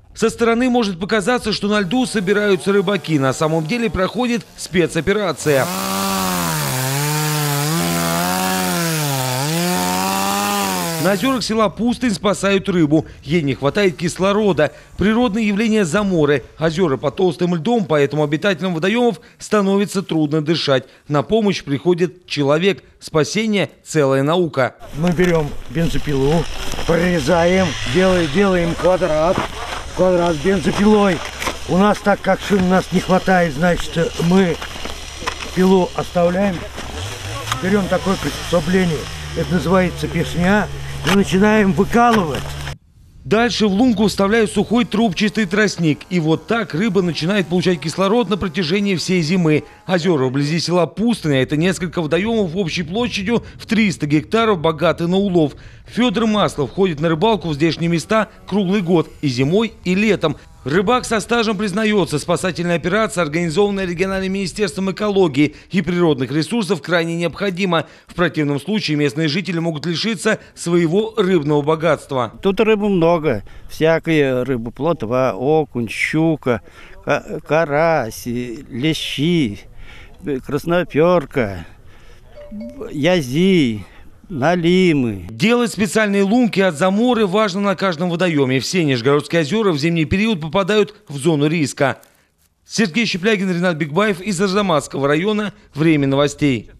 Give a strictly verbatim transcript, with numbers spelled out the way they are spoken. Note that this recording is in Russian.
Со стороны может показаться, что на льду собираются рыбаки. На самом деле проходит спецоперация. На озерах села Пустынь спасают рыбу. Ей не хватает кислорода. Природное явление заморы. Озера под толстым льдом, поэтому обитателям водоемов становится трудно дышать. На помощь приходит человек. Спасение – целая наука. Мы берем бензопилу, прорезаем, делаем, делаем квадрат, квадрат с бензопилой. У нас, так как шин у нас не хватает, значит, мы пилу оставляем. Берем такое приспособление, это называется песня. И начинаем выкалывать. Дальше в лунку вставляют сухой трубчатый тростник. И вот так рыба начинает получать кислород на протяжении всей зимы. Озера вблизи села Пустыня – это несколько водоемов общей площадью в триста гектаров, богаты на улов. Федор Маслов ходит на рыбалку в здешние места круглый год – и зимой, и летом. Рыбак со стажем признается, спасательная операция, организованная региональным министерством экологии и природных ресурсов, крайне необходима. В противном случае местные жители могут лишиться своего рыбного богатства. Тут рыбы много. Всякая рыба, плотва, окунь, щука, карась, лещи, красноперка, язи. Налимы. Делать специальные лунки от заморы важно на каждом водоеме. Все Нижегородские озера в зимний период попадают в зону риска. Сергей Щеплягин, Ренат Бикбаев из Арзамасского района. Время новостей.